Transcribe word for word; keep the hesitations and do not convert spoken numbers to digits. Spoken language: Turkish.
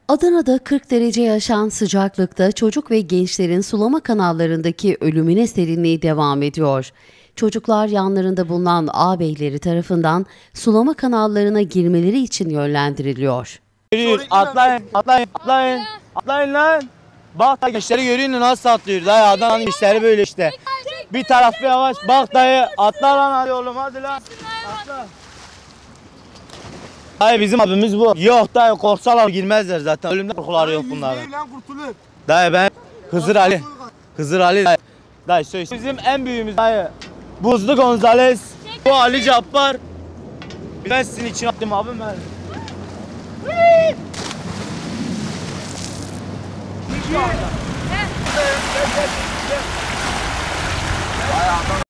Adana'da kırk derece yaşan sıcaklıkta çocuk ve gençlerin sulama kanallarındaki ölümüne serinliği devam ediyor. Çocuklar yanlarında bulunan ağabeyleri tarafından sulama kanallarına girmeleri için yönlendiriliyor. Yürüyün, atlayın, atlayın, atlayın, atlayın lan. Bak da gençleri görüyor musun nasıl atlıyor? Dayı Adana'nın gençleri böyle işte. Bir tarafı yavaş, bak dayı, atla lan hadi oğlum hadi lan. Atla. Dayı bizim abimiz bu. Yok dayı korksalar girmezler zaten. Ölümden korkuları yok bunların. Dayı ben Hızır Ali. Hızır Ali dayı. Dayı söyle. Bizim en büyüğümüz dayı. Buzlu Gonzales. Bu Ali Cabbar. Ben sizin için attım abim ben. Şu anda. Ay Adana.